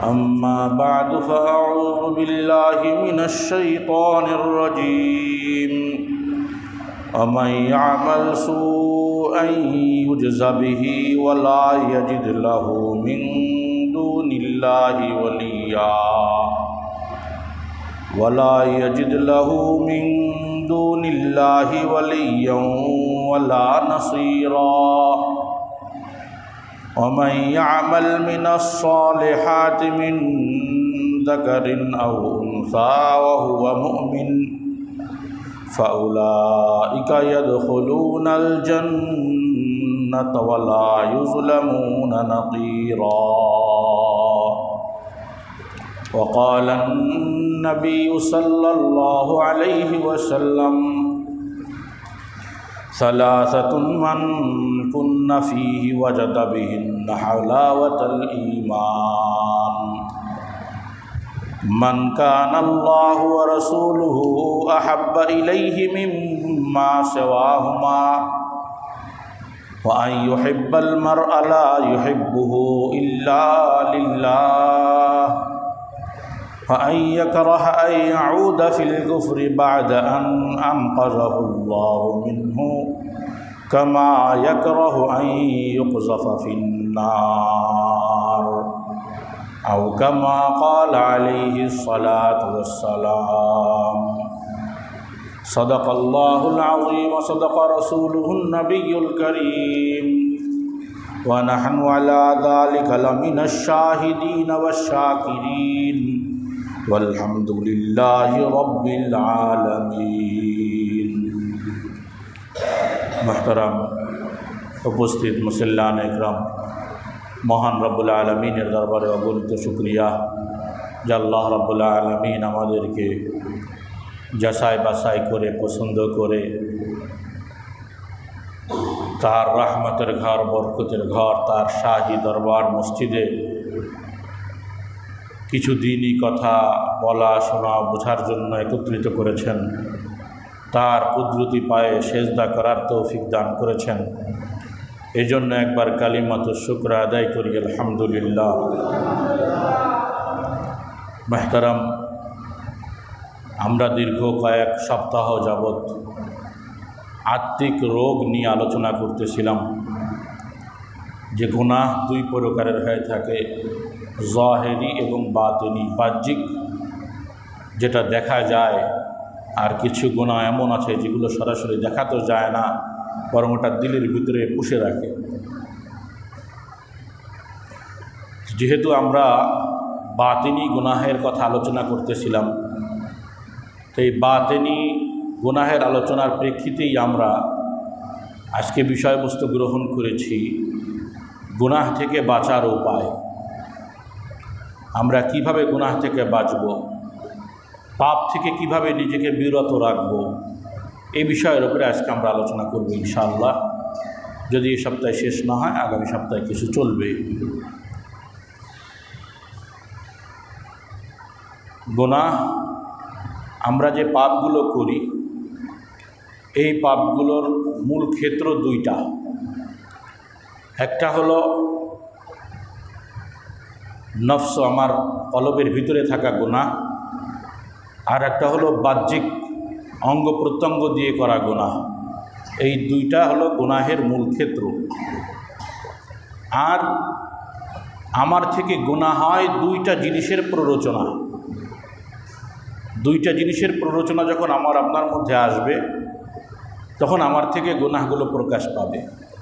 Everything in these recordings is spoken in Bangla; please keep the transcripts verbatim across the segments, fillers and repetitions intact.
أما بعد فأعوذ بالله من الشيطان الرجيم ومن يعمل سوءا يجز به ولا يجد له من دون الله وليا ولا يجد له من دون الله وليا ولا نصيرا ومن يعمل من الصالحات من ذكر أو أنثى وهو مؤمن فأولئك يدخلون الجنة ولا يظلمون نقيرا وقال النبي صلى الله عليه وسلم ثلاثة من كن فيه وجد بهن حلاوة الإيمان من كان الله ورسوله أحب إليه مما سواهما وأن يحب المرء لا يحبه إلا لله وأن يكره أن يعود في الكفر بعد أن أنقذه الله منه كما يكره أن يقذف في النار أو كما قال عليه الصلاة والسلام صدق الله العظيم وصدق رسوله النبي الكريم ونحن على ذلك لمن الشاهدين والشاكرين والحمد لله رب العالمين। محترم উপস্থিত মুসল্লান একরাম, মহান রব্বুল আলমিনের দরবারে অগণিত শুকরিয়া যে আল্লাহ রব্বুল আলমিন আমাদেরকে যাচাই বাছাই করে পছন্দ করে তার রহমতের ঘর, বরকতের ঘর, তার শাহী দরবার মসজিদে কিছু দিনই কথা বলা, শোনা, বোঝার জন্য একত্রিত করেছেন। তার কুদরতি পায়ে সেজদা করার তৌফিক দান করেছেন। এই জন্য একবার কালিমাত শুকর আদায় করি আলহামদুলিল্লাহ। মুহতারাম, আমরা দীর্ঘ কয়েক সপ্তাহ যাবৎ আত্মিক রোগ নিয়ে আলোচনা করতেছিলাম যে গুনাহ দুই প্রকারের হয়ে থাকে, জাহেরি এবং বাতিনি। বাহ্যিক যেটা দেখা যায়, আর কিছু গুনাহ এমন আছে যেগুলো সরাসরি দেখা তো যায় না, বরং ওটা দিলের ভিতরে পুষে রাখে। যেহেতু আমরা বাতিনি গুনাহের কথা আলোচনা করতেছিলাম, তো এই বাতিনি গুনাহের আলোচনার প্রেক্ষিতেই আমরা আজকে বিষয়বস্তু গ্রহণ করেছি গুনাহ থেকে বাঁচার উপায়। আমরা কিভাবে গুনাহ থেকে বাঁচব, পাপ থেকে কিভাবে নিজেকে বিরত রাখব, এই বিষয়ের উপরে আজকে আমরা আলোচনা করব ইনশাআল্লাহ। যদি এই সপ্তাহে শেষ না হয়, আগামী সপ্তাহে কিছু চলবে। গুনাহ, আমরা যে পাপগুলো করি, এই পাপগুলোর মূল ক্ষেত্র দুইটা। একটা হলো নফস, আমার কলবের ভিতরে থাকা গুনাহ, আর একটা হলো বাহ্যিক অঙ্গ প্রত্যঙ্গ দিয়ে করা গুনাহ। এই দুইটা হলো গুনাহের মূল ক্ষেত্র। আর আমার থেকে গুনাহ হয় দুইটা জিনিসের প্ররোচনা। দুইটা জিনিসের প্ররোচনা যখন আমার আপনার মধ্যে আসবে, তখন আমার থেকে গুনাহগুলো প্রকাশ পাবে।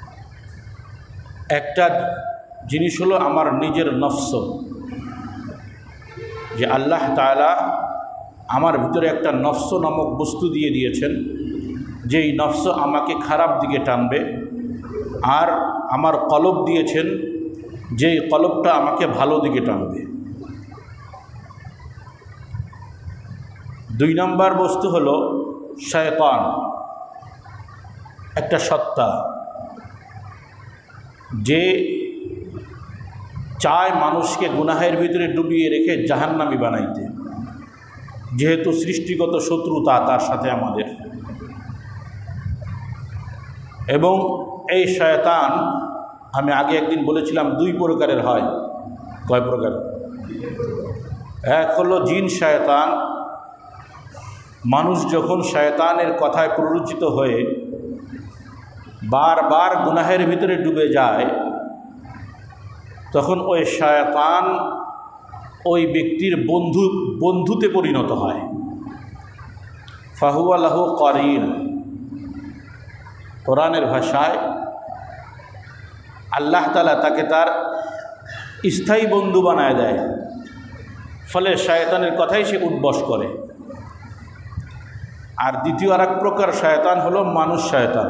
একটা জিনিস হলো আমার নিজের নফস, যে আল্লাহ তাআলা আমার ভিতরে একটা নফস নামক বস্তু দিয়ে দিয়েছেন, যেই নফস আমাকে খারাপ দিকে টানবে, আর আমার কলব দিয়েছেন যেই কলবটা আমাকে ভালো দিকে টানবে। দুই নম্বর বস্তু হলো শয়তান, একটা সত্তা যে চায় মানুষকে গুনাহের ভিতরে ডুবিয়ে রেখে জাহান্নামী বানাইতে। যেহেতু সৃষ্টিগত শত্রুতা তার সাথে আমাদের, এবং এই শয়তান আমি আগে একদিন বলেছিলাম দুই প্রকারের হয়। কয় প্রকার? এক হলো জিন শয়তান। মানুষ যখন শয়তানের কথায় প্ররোচিত হয়ে বারবার গুনাহের ভিতরে ডুবে যায়, তখন ওই শয়তান ওই ব্যক্তির বন্ধু বন্ধুতে পরিণত হয়। ফাহুয়া লাহু করিন। কোরআনের ভাষায় আল্লাহ তাআলা তাকে তার স্থায়ী বন্ধু বানায় দেয়, ফলে শয়তানের কথাই সে উদ্বস করে। আর দ্বিতীয় আর এক প্রকার শয়তান হলো মানুষ শয়তান।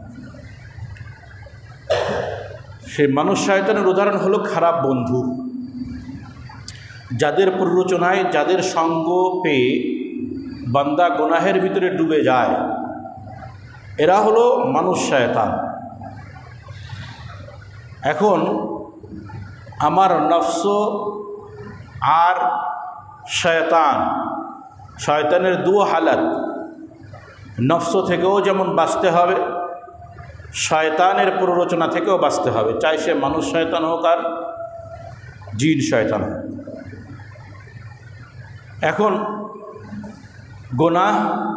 সেই মানুষ শয়তানের উদাহরণ হলো খারাপ বন্ধু, যাদের প্ররোচনায়, যাদের সঙ্গ পেয়ে বান্দা গুনাহের ভিতরে ডুবে যায়, এরা হলো মানুষ শয়তান। এখন আমার নফস আর শয়তান, শয়তানের দু হালাত, নফস থেকেও যেমন বাঁচতে হবে, শয়তানের প্ররোচনা থেকেও বাঁচতে হবে, চাই সে মানুষ শয়তান হোক আর জিন শয়তান হোক। এখন গুনাহ,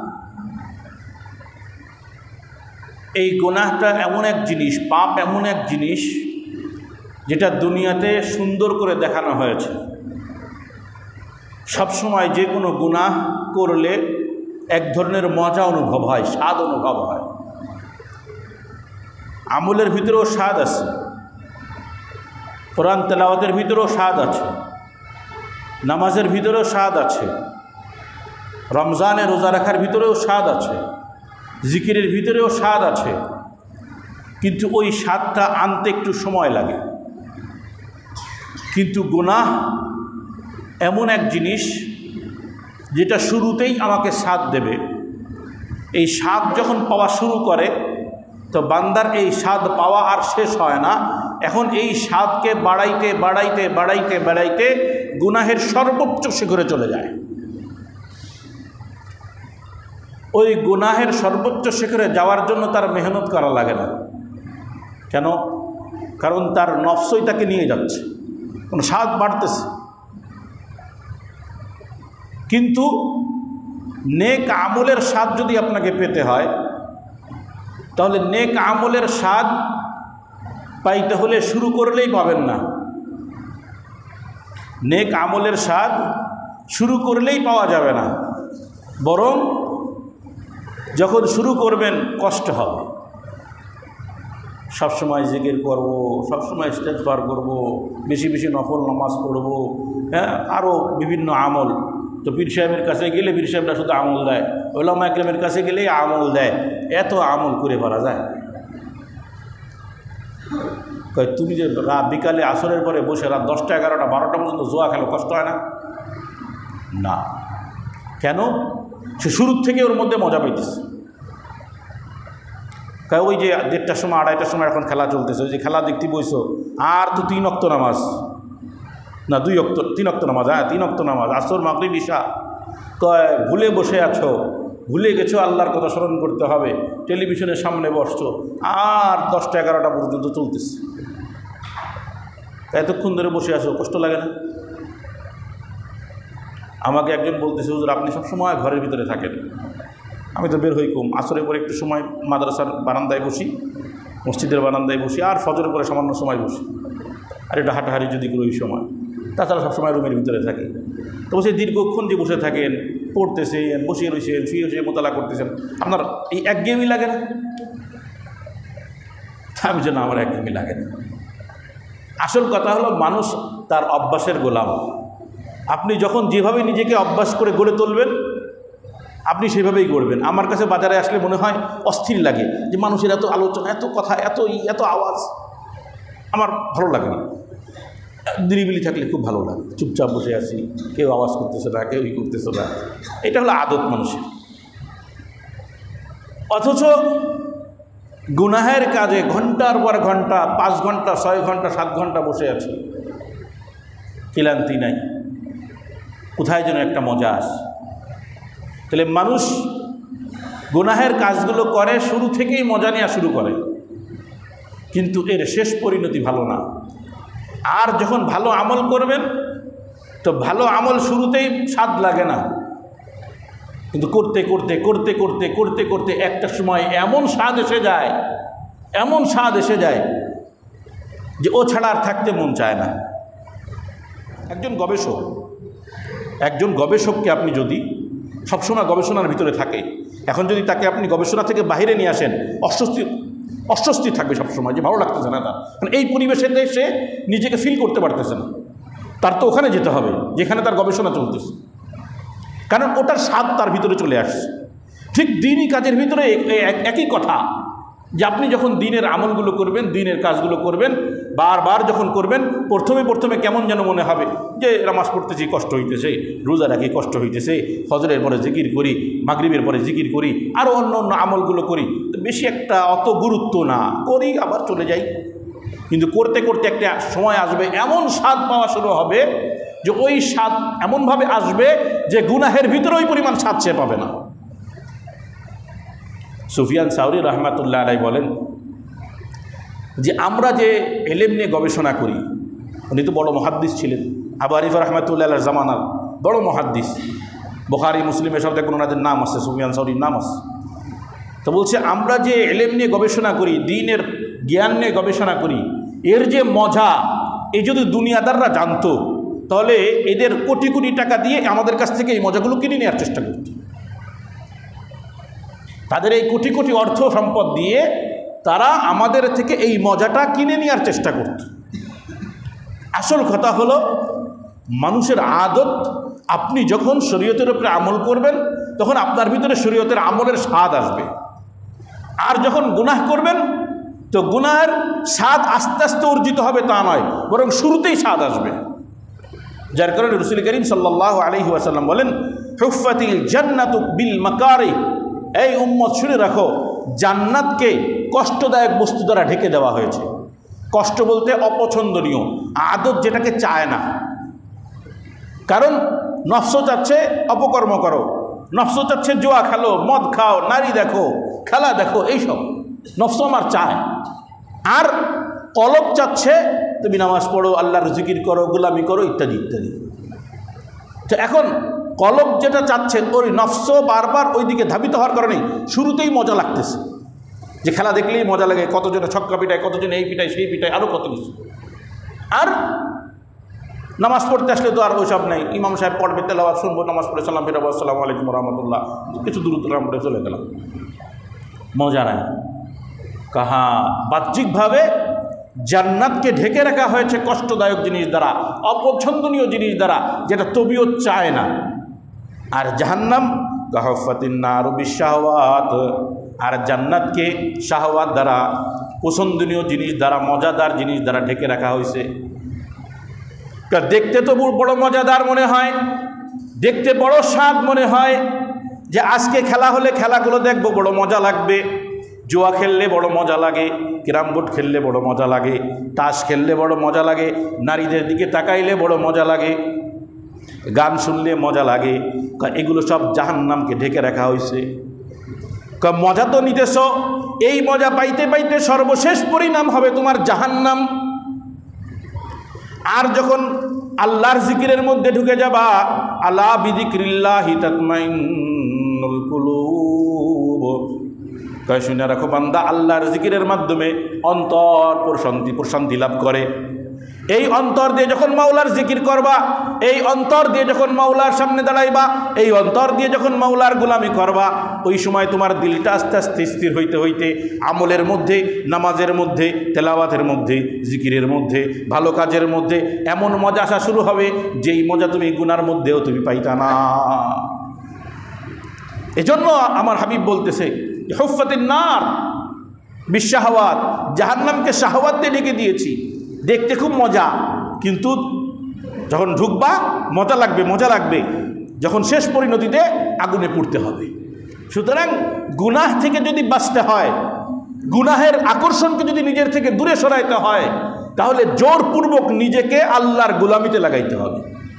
এই গুনাহটা এমন এক জিনিস, পাপ এমন এক জিনিস যেটা দুনিয়াতে সুন্দর করে দেখানো হয়েছে। সবসময় যে কোনো গুনাহ করলে এক ধরনের মজা অনুভব হয়, স্বাদ অনুভব হয়। আমলের ভিতরেও স্বাদ আছে, কোরআন তেলাওয়াতের ভিতরেও স্বাদ আছে, নামাজের ভিতরেও স্বাদ আছে, রমজানে রোজা রাখার ভিতরেও স্বাদ আছে, জিকিরের ভিতরেও স্বাদ আছে। কিন্তু ওই স্বাদটা আনতে একটু সময় লাগে। কিন্তু গুনাহ এমন এক জিনিস যেটা শুরুতেই আমাকে স্বাদ দেবে। এই স্বাদ যখন পাওয়া শুরু করে, তো বান্দার এই স্বাদ পাওয়া আর শেষ হয় না। এখন এই স্বাদকে বাড়াইতে বাড়াইতে বাড়াইতে বাড়াইতে গুনাহের সর্বোচ্চ শিখরে চলে যায়। ওই গুনাহের সর্বোচ্চ শিখরে যাওয়ার জন্য তার মেহনত করা লাগে না। কেন? কারণ তার নফসই তাকে নিয়ে যাচ্ছে, কোনো স্বাদ বাড়তেছে। কিন্তু নেক আমলের স্বাদ যদি আপনাকে পেতে হয়, তাহলে নেক আমলের স্বাদ পাইতে হলে শুরু করলেই পাবেন না। নেক আমলের স্বাদ শুরু করলেই পাওয়া যাবে না, বরং যখন শুরু করবেন কষ্ট হবে। সবসময় জিকির করব, সবসময় ইস্তেগফার করব, বেশি বেশি নফল নামাজ পড়ব, হ্যাঁ, আরও বিভিন্ন আমল। তো পীর সাহেবের কাছে গেলে পীর সাহেবরা শুধু আমল দেয়, ওলামা ইকরামের কাছে গেলেই আমল দেয়। এত আমল করে পারা যায়? কয় তুমি যে রাত বিকালে আসরের পরে বসে রাত দশটা এগারোটা বারোটা পর্যন্ত জোয়া খেলো, কষ্ট হয় না? না। কেন? সে শুরুর থেকে ওর মধ্যে মজা পাইতেছে। কয় ওই যে দেড়টার সময় আড়াইটার সময় এখন খেলা চলতেছে, ওই যে খেলা দেখতে বইছো, আর তো তিন ওয়াক্ত নামাজ, না দুই ওয়াক্ত, তিন ওয়াক্ত নামাজ, হ্যাঁ তিন ওয়াক্ত নামাজ, আসর মাগরিব ইশা। কয় ভুলে বসে আছো, ভুলে গেছো আল্লাহর কথা স্মরণ করতে হবে, টেলিভিশনের সামনে বসছো, আর দশটা এগারোটা পর্যন্ত চলতেছে। এতক্ষণ ধরে বসে আছো, কষ্ট লাগে না? আমাকে একজন বলতেছে, হুজুর আপনি সবসময় ঘরের ভিতরে থাকেন, আমি তো বের হই কম। আসরের পরে একটু সময় মাদ্রাসার বারান্দায় বসি, মসজিদের বারান্দায় বসি, আর ফজরের পরে সামান্য সময় বসি, আর একটু হাঁটাহাঁটি যদি করি ওই সময়। তাছাড়া সবসময় রুমের ভিতরে থাকি। তো বসে দীর্ঘক্ষণ যে বসে থাকেন, পড়তেছেন, বসিয়ে রয়েছেন, শুয়ে শুয়ে মোতালা করতেছেন, আপনার এই একঘেয়েমি লাগে না? আমি যেন আমার একঘেয়েমি লাগে না। আসল কথা হলো মানুষ তার অভ্যাসের গোলাম। আপনি যখন যেভাবে নিজেকে অভ্যাস করে গড়ে তুলবেন, আপনি সেভাবেই করবেন। আমার কাছে বাজারে আসলে মনে হয় অস্থির লাগে যে মানুষের এত আলোচনা, এত কথা, এত এত আওয়াজ, আমার ভালো লাগে না। নিরিবিলি থাকলে খুব ভালো লাগে, চুপচাপ বসে আছি, কেউ আওয়াজ করতেছে না, কেউ ই করতেছে না। এটা হলো আদত মানুষের। অথচ গুনাহের কাজে ঘন্টার পর ঘন্টা, পাঁচ ঘন্টা ছয় ঘন্টা সাত ঘন্টা বসে আছি, ক্লান্তি নাই, কোথায় যেন একটা মজা আসে। তাহলে মানুষ গুনাহের কাজগুলো করে শুরু থেকেই মজা নেওয়া শুরু করে, কিন্তু এর শেষ পরিণতি ভালো না। আর যখন ভালো আমল করবেন, তো ভালো আমল শুরুতেই স্বাদ লাগে না, কিন্তু করতে করতে করতে করতে করতে করতে একটা সময় এমন স্বাদ এসে যায়, এমন স্বাদ এসে যায় যে ও ছাড়া আর থাকতে মন চায় না। একজন গবেষক একজন গবেষককে আপনি যদি সবসময় গবেষণার ভিতরে থাকে, এখন যদি তাকে আপনি গবেষণা থেকে বাইরে নিয়ে আসেন, অস্বস্তি অস্বস্তি থাকবে সবসময়, যে ভালো লাগতেছে না তার, কারণ এই পরিবেশেতে সে নিজেকে ফিল করতে পারতেছে না। তার তো ওখানে যেতে হবে যেখানে তার গবেষণা চলতেছে, কারণ ওটার স্বাদ তার ভিতরে চলে আসছে। ঠিক দিনই কাজের ভিতরে একই কথা, যে আপনি যখন দিনের আমলগুলো করবেন, দিনের কাজগুলো করবেন, বারবার যখন করবেন, প্রথমে প্রথমে কেমন যেন মনে হবে যে নামাজ পড়তেছি কষ্ট হইতেছে, রোজা রাখি কষ্ট হইতেছে, ফজরের পরে জিকির করি, মাগরিবের পরে জিকির করি, আরও অন্য অন্য আমলগুলো করি, বেশি একটা অত গুরুত্ব না, করি আবার চলে যাই। কিন্তু করতে করতে একটা সময় আসবে, এমন স্বাদ পাওয়া শুরু হবে যে ওই স্বাদ এমনভাবে আসবে যে গুনাহের ভিতরে ওই পরিমাণ স্বাদ সে পাবে না। সুফিয়ান সাউরি রহমাতুল্লাহ আলাইহি বলেন যে আমরা যে এলেম নিয়ে গবেষণা করি, উনি তো বড় মুহাদ্দিস ছিলেন, আবু হানিফা রহমাতুল্লাহ আলাইহির জামানার বড় মুহাদ্দিস, বুখারী মুসলিম এসব দেখুন ওনাদের নাম আছে, সুফিয়ান সাউরির নাম আছে। তো বলছে আমরা যে এলেম নিয়ে গবেষণা করি, দ্বীনের জ্ঞান নিয়ে গবেষণা করি, এর যে মজা, এই যদি দুনিয়াদাররা জানতো তাহলে এদের কোটি কোটি টাকা দিয়ে আমাদের কাছ থেকে এই মজাগুলো কিনে নেওয়ার চেষ্টা করত। তাদের এই কোটি কোটি অর্থ সম্পদ দিয়ে তারা আমাদের থেকে এই মজাটা কিনে নেওয়ার চেষ্টা করত। আসল কথা হলো মানুষের আদত, আপনি যখন শরীয়তের উপরে আমল করবেন তখন আপনার ভিতরে শরীয়তের আমলের স্বাদ আসবে, আর যখন গুনাহ করবেন তো গুনাহের স্বাদ আস্তে আস্তে অর্জিত হবে তা নয়, বরং শুরুতেই স্বাদ আসবে। যার কারণে রাসূল করিম সাল্লাল্লাহু আলাইহি ওয়াসাল্লাম বলেন, হুফফাতিল জান্নাতু বিল মাকারি, এই উম্মত শুনে রাখো, জান্নাতকে কষ্টদায়ক বস্তু দ্বারা ঢেকে দেওয়া হয়েছে। কষ্ট বলতে অপছন্দনীয়, আদত যেটাকে চায় না। কারণ নফস চাচ্ছে অপকর্ম করো, নফস চাচ্ছে জুয়া খেলো, মদ খাও, নারী দেখো, খেলা দেখো, এইসব নফস আমার চায়। আর কলব চাচ্ছে তুমি নামাজ পড়ো, আল্লাহর জিকির করো, গোলামি করো, ইত্যাদি ইত্যাদি। তো এখন কলব যেটা চাচ্ছে, ওই নফস বারবার ওই দিকে ধাবিত হওয়ার কারণে শুরুতেই মজা লাগতেছে, যে খেলা দেখলেই মজা লাগে, কতজনে ছক্কা পিটায়, কতজনে এই পিটায় সেই পিটায়, আরও কত কিছু। আর নামাজ পড়তে আসলে তো আর ওইসব নেই, ইমাম সাহেব পড়বে, তেলাওয়াত শুনবো, নামাজ পড়ে সালাম ফিরাবো, আসসালামু আলাইকুম রহমতুল্লাহ, কিছু দূর রাম পড়ে চলে গেলাম, মজা নাই। কাহা বাহ্যিকভাবে জান্নাতকে ঢেকে রাখা হয়েছে কষ্টদায়ক জিনিস দ্বারা, অপছন্দনীয় জিনিস দ্বারা, যেটা তবিয়ত চায় না। আর জাহান্নাম গাহফাতিন নার বিশাহওয়াত, আর জান্নাতকে শাহওয়াত দ্বারা, পছন্দনীয় জিনিস দ্বারা, মজাদার জিনিস দ্বারা ঢেকে রাখা হয়েছে। দেখতে তো বড় মজাদার মনে হয়, দেখতে বড় স্বাদ মনে হয়, যে আজকে খেলা হলে খেলাগুলো দেখবো, বড় মজা লাগবে, জুয়া খেললে বড় মজা লাগে, ক্যারাম বোর্ড খেললে বড় মজা লাগে, তাস খেললে বড় মজা লাগে, নারীদের দিকে তাকাইলে বড় মজা লাগে, গান শুনলে মজা লাগে। এগুলো সব জাহান্নামকে ঢেকে রাখা হয়েছে। মজা তো নিতেছ, এই মজা পাইতে পাইতে সর্বশেষ পরিণাম হবে তোমার জাহান্নাম। আর যখন আল্লাহর জিকিরের মধ্যে ঢুকে যাবা, আলা বিযিক্রিল্লাহি তাতমাইন্নুল কুলুব, কয় শুনে রাখো বান্দা, আল্লাহর জিকিরের মাধ্যমে অন্তর প্রশান্তি প্রশান্তি লাভ করে। এই অন্তর দিয়ে যখন মাওলার জিকির করবা, এই অন্তর দিয়ে যখন মাওলার সামনে দাঁড়াইবা, এই অন্তর দিয়ে যখন মাওলার গোলামি করবা, ওই সময় তোমার দিলটা আস্তে আস্তে স্থির হইতে হইতে আমলের মধ্যে, নামাজের মধ্যে, তেলাওয়াতের মধ্যে, জিকিরের মধ্যে, ভালো কাজের মধ্যে এমন মজা আসা শুরু হবে যেই মজা তুমি গুনার মধ্যেও তুমি পাইতা না। এজন্য আমার হাবিব বলতেছে, হুফফাতিন নার বিশাহওয়াত, জাহান্নামকে শাহওয়াত দিয়ে ঢেকে দিয়েছি। দেখতে খুব মজা, কিন্তু যখন ঢুকবা মজা লাগবে, মজা লাগবে, যখন শেষ পরিণতিতে আগুনে পুড়তে হবে। সুতরাং গুনাহ থেকে যদি বাঁচতে হয়, গুনাহের আকর্ষণকে যদি নিজের থেকে দূরে সরাইতে হয়, তাহলে জোরপূর্বক নিজেকে আল্লাহর গোলামিতে লাগাইতে হবে।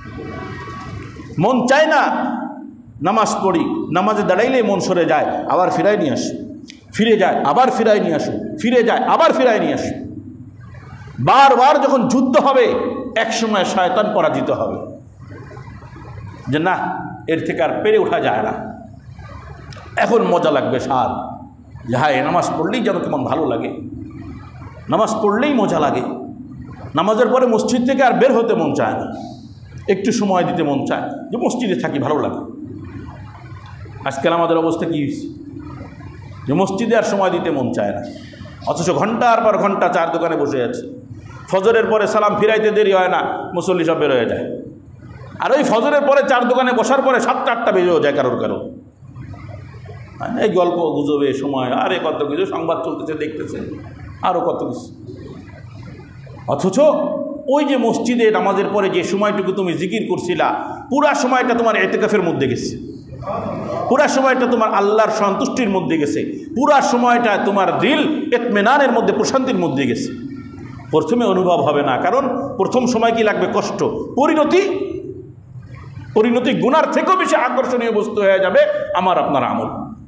মন চায় না নামাজ পড়ি, নামাজে দাঁড়াইলে মন সরে যায়, আবার ফিরাই নিয়ে আসো, ফিরে যায় আবার ফিরাই নিয়ে আসো, ফিরে যায় আবার ফিরাই নিয়ে আসো। বারবার যখন যুদ্ধ হবে, এক সময় শয়তান পরাজিত হবে। যে না, এর থেকে আর পেরে ওঠা যায় না, এখন মজা লাগবে, স্বাদ, যে হ্যাঁ নামাজ পড়লেই যেন কেমন ভালো লাগে, নামাজ পড়লেই মজা লাগে, নামাজের পরে মসজিদ থেকে আর বের হতে মন চায় না, একটু সময় দিতে মন চায়, যে মসজিদে থাকি ভালো লাগে। আজকাল আমাদের অবস্থা কী হয়েছে, যে মসজিদে আর সময় দিতে মন চায় না, অথচ ঘন্টার পর ঘন্টা চার দোকানে বসে আছে। ফজরের পরে সালাম ফিরাইতে দেরি হয় না, মুসল্লি সব বের হয়ে যায়। আর ওই ফজরের পরে চার দোকানে বসার পরে সাতটা আটটা বেজেও যায় কারোর কারো। এই গল্প গুজবে সময়, আরে কত কিছু সংবাদ চলতেছে, দেখতেছে, আরও কত কিছু। অথচ ওই যে মসজিদে নামাজের পরে যে সময়টুকু তুমি জিকির করছিলা, পুরা সময়টা তোমার এতেকাফের মধ্যে গেছে, পুরা সময়টা তোমার আল্লাহর সন্তুষ্টির মধ্যে গেছে, পুরা সময়টা তোমার দিল ইতমিনানের মধ্যে, প্রশান্তির মধ্যে গেছে। প্রথমে অনুভব হবে না, কারণ প্রথম সময় কি লাগবে? কষ্ট। পরিণতি পরিণতি গুনার থেকেও বেশি আকর্ষণীয় বস্তু হয়ে যাবে আমার আপনার আমল।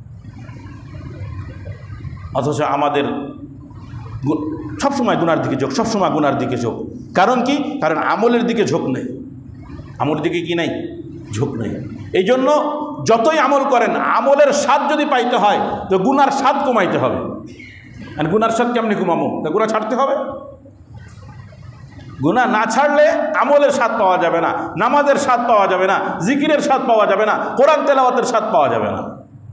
অথচ আমাদের সবসময় গুনার দিকে ঝোঁক, সবসময় গুনার দিকে ঝোঁক। কারণ কি? কারণ আমলের দিকে ঝোঁক নেই, আমলের দিকে কি নাই? ঝোঁক নেই। এই জন্য যতই আমল করেন, আমলের স্বাদ যদি পাইতে হয় তো গুনার স্বাদ কমাইতে হবে। আর গুনার স্বাদ কেমনি কমাবো? তা গুনাহ ছাড়তে হবে। গুনাহ না ছাড়লে আমলের স্বাদ পাওয়া যাবে না, নামাজের স্বাদ পাওয়া যাবে না, জিকিরের স্বাদ পাওয়া যাবে না, কোরআন তেলাওয়াতের স্বাদ পাওয়া যাবে না।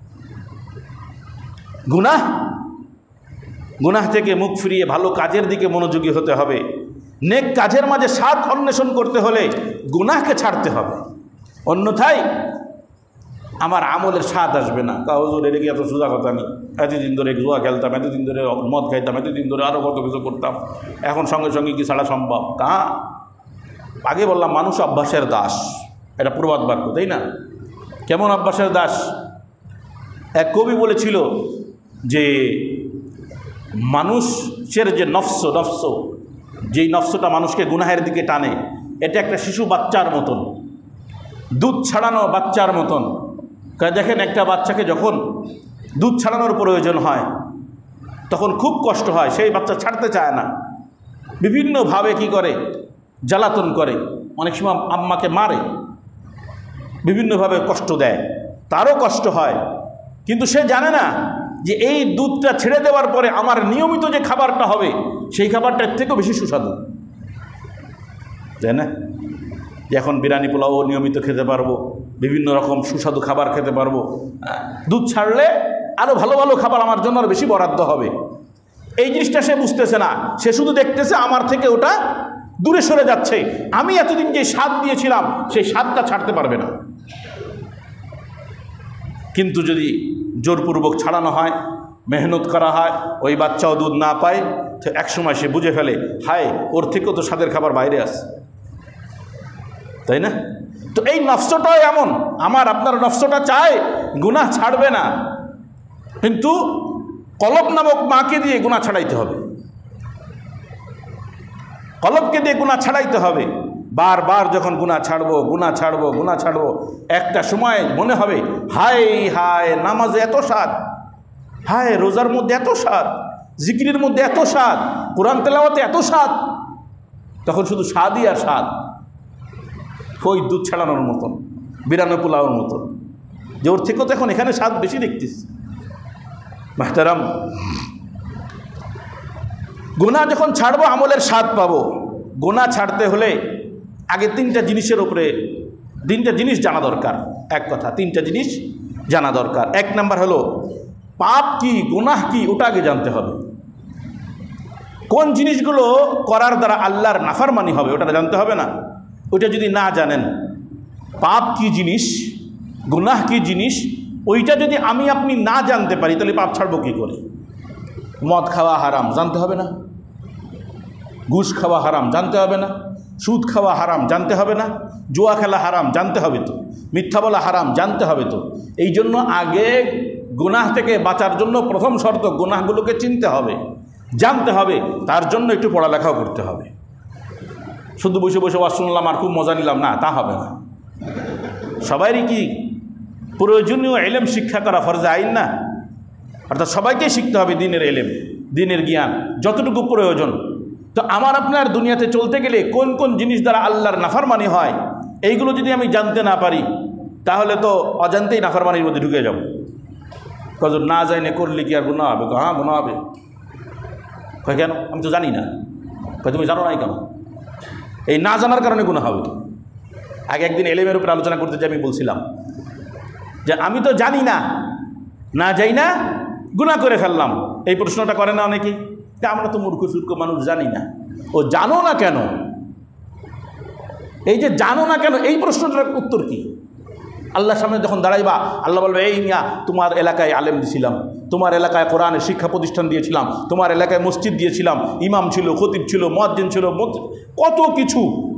গুনাহ গুনাহ থেকে মুখ ফিরিয়ে ভালো কাজের দিকে মনোযোগী হতে হবে। নেক কাজের মাঝে স্বাদ অন্বেষণ করতে হলে গুনাহকে ছাড়তে হবে, অন্যথায় আমার আমলের স্বাদ আসবে না। তা হুজুর এটা কি এত সোজা কথা নেই, এতদিন ধরে জুয়া খেলতাম, এতদিন ধরে মদ খাইতাম, এতদিন ধরে আরও কত কিছু করতাম, এখন সঙ্গে সঙ্গে কি ছাড়া সম্ভব? কা আগে বললাম মানুষ অভ্যাসের দাস, এটা প্রবাদ বাক্য, তাই না? কেমন অভ্যাসের দাস? এক কবি বলেছিল যে মানুষের যে নফস নফস যেই নফসটা মানুষকে গুনাহের দিকে টানে, এটা একটা শিশু বাচ্চার মতন, দুধ ছাড়ানো বাচ্চার মতন। দেখেন একটা বাচ্চাকে যখন দুধ ছাড়ানোর প্রয়োজন হয় তখন খুব কষ্ট হয়, সেই বাচ্চা ছাড়তে চায় না, বিভিন্নভাবে কি করে? জ্বালাতন করে, অনেক সময় আম্মাকে মারে, বিভিন্নভাবে কষ্ট দেয়, তারও কষ্ট হয়, কিন্তু সে জানে না যে এই দুধটা ছেড়ে দেওয়ার পরে আমার নিয়মিত যে খাবারটা হবে সেই খাবারটার থেকেও বেশি সুস্বাদু, তাই না? যে এখন বিরিয়ানি পোলাও নিয়মিত খেতে পারবো, বিভিন্ন রকম সুস্বাদু খাবার খেতে পারবো, দুধ ছাড়লে আরও ভালো ভালো খাবার আমার জন্য আরও বেশি বরাদ্দ হবে। এই জিনিসটা সে বুঝতেছে না, সে শুধু দেখতেছে আমার থেকে ওটা দূরে সরে যাচ্ছে, আমি এতদিন যে স্বাদ দিয়েছিলাম সেই স্বাদটা ছাড়তে পারবে না। কিন্তু যদি জোরপূর্বক ছাড়ানো হয়, মেহনত করা হয়, ওই বাচ্চাও দুধ না পায়, তো একসময় সে বুঝে ফেলে হায় ওর থেকেও তো স্বাদের খাবার বাইরে আসে, তাই না? তো এই নফসটাও এমন, আমার আপনার নফসটা চায় গুনাহ ছাড়বে না, কিন্তু কলব নামক মাকে দিয়ে গুনাহ ছাড়াইতে হবে, কলবকে দিয়ে গুনাহ ছাড়াইতে হবে। বারবার যখন গুনাহ ছাড়বো গুনাহ ছাড়বো গুনাহ ছাড়বো, একটা সময় মনে হবে হায় হায় নামাজে এত স্বাদ, হায় রোজার মধ্যে এত স্বাদ, জিকিরের মধ্যে এত স্বাদ, কোরআন তেলাওয়াতে এত স্বাদ, তখন শুধু স্বাদই আর স্বাদ, ওই দুধ ছাড়ানোর মতন, বিরানো পোলাওর মতন, যে ওর থেকেও তো এখন এখানে স্বাদ বেশি দেখতিস। মাহতারাম, গুনাহ যখন ছাড়বো আমলের স্বাদ পাবো। গুনাহ ছাড়তে হলে আগে তিনটা জিনিসের উপরে তিনটা জিনিস জানা দরকার। এক কথা, তিনটা জিনিস জানা দরকার। এক নাম্বার হলো পাপ কি, গুনাহ কি, ওটা আগে জানতে হবে। কোন জিনিসগুলো করার দ্বারা আল্লাহর নাফরমানি হবে ওটা জানতে হবে না? ওইটা যদি না জানেন, পাপ কি জিনিস, গুনাহ কি জিনিস, ওইটা যদি আমি আপনি না জানতে পারি তাহলে পাপ ছাড়বো কী করে? মদ খাওয়া হারাম জানতে হবে না? ঘুষ খাওয়া হারাম জানতে হবে না? সুদ খাওয়া হারাম জানতে হবে না? জুয়া খেলা হারাম জানতে হবে তো? মিথ্যা বলা হারাম জানতে হবে তো? এই জন্য আগে গুনাহ থেকে বাঁচার জন্য প্রথম শর্ত গুনাহগুলোকে চিনতে হবে, জানতে হবে, তার জন্য একটু পড়ালেখাও করতে হবে। শুধু বসে বসে ওয়াজ শুনলাম আর খুব মজা নিলাম না, তা হবে না। সবাইরই কি প্রয়োজনীয় এলেম শিক্ষা করা ফরজে আইন না? অর্থাৎ সবাইকেই শিখতে হবে দিনের এলেম, দিনের জ্ঞান যতটুকু প্রয়োজন। তো আমার আপনার দুনিয়াতে চলতে গেলে কোন কোন জিনিস দ্বারা আল্লাহর নাফরমানি হয়, এইগুলো যদি আমি জানতে না পারি তাহলে তো অজান্তেই নাফরমানির মধ্যে ঢুকে যাব। কত না জানে করলে কি আর গুনাহ হবে? হ্যাঁ গুনাহ হবে। কয় কেন? আমি তো জানি না। কয় তুমি জানো নাই কেন? এই না জানার কারণে গুনাহ হবে। আগে একদিন এলেমের উপরে আলোচনা করতে যে আমি বলছিলাম যে আমি তো জানি না, না যাই না গুনাহ করে ফেললাম। এই প্রশ্নটা করে না অনেকেই যে আমরা তো মূর্খ সূর্খ মানুষ, জানি না। ও জানো না কেন? এই যে জানো না কেন এই প্রশ্নটার উত্তর কি? আল্লাহর সামনে যখন দাঁড়াইবা আল্লাহ বলবে এই মিয়া তোমার এলাকায় আলেম দিয়েছিলাম, তোমার এলাকায় কোরআনের শিক্ষা প্রতিষ্ঠান দিয়েছিলাম, তোমার এলাকায় মসজিদ দিয়েছিলাম, ইমাম ছিল, খতিব ছিল, মুয়াজ্জিন ছিল, কত কিছু।